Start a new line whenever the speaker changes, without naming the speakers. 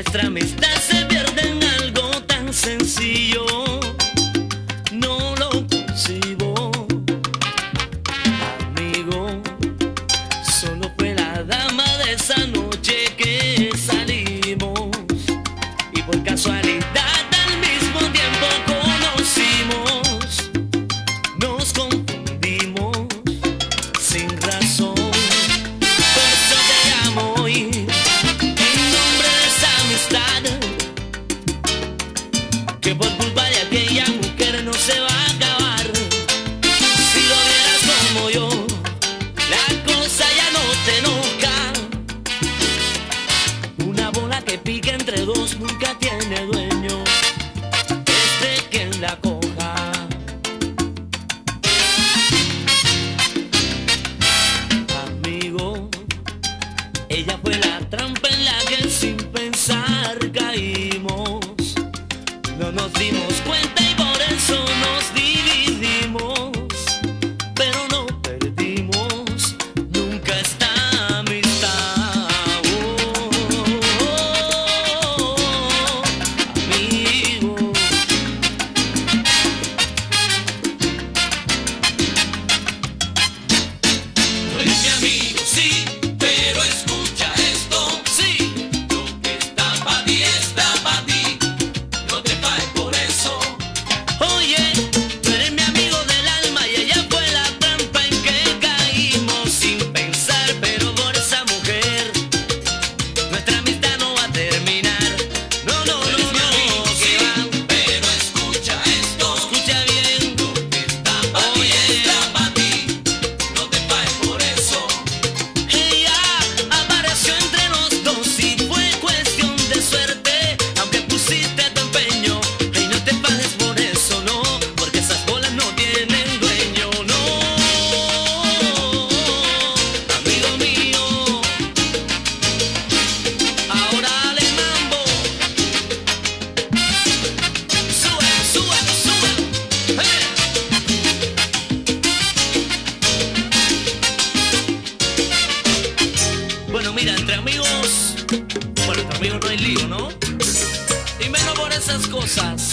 nuestra amistad se pierde en algo tan sencillo. No lo concibo, amigo. Solo fue la dama de esa noche que salimos y por casualidad al mismo tiempo conocimos. Nos confundimos sin razón. Por eso te llamo hoy en nombre de esa amistad, que por culpa de aquella mujer no se va a acabar. Si lo vieras como yo, la cosa ya no te enoja. Una bola que pica entre dos nunca tiene dueño, es de quien la coja. Amigo, ella fue la trampa en la que sin pensar caímos. No nos dimos cuenta y por eso nos dividimos, pero no perdimos nunca esta amistad. Amigo.
No eres mi amigo, sí, pero escucha esto.
Sí,
Lo que está pa' ti está pa' ti. No te pares por eso.
oye, tú eres mi amigo del alma y ella fue la trampa en que caímos sin pensar, pero por esa mujer nuestra amistad no va a terminar. No, no,
No eres mi
no,
amigo,
no,
sí,
que va.
pero escucha esto.
Escucha bien,
Lo que está pa' ti
Oye.
está pa' ti. No te pares por eso.
ella apareció entre los dos y fue cuestión de suerte. Aunque pusiste tu empeño, hey, no te pares por eso, no, porque esas bolas no tienen dueño, no. Amigo mío, ahora dale mambo. Súbelo, súbelo, súbelo. Hey. Bueno, mira, entre amigos, bueno, entre amigos no hay lío, ¿no? Y menos por esas cosas.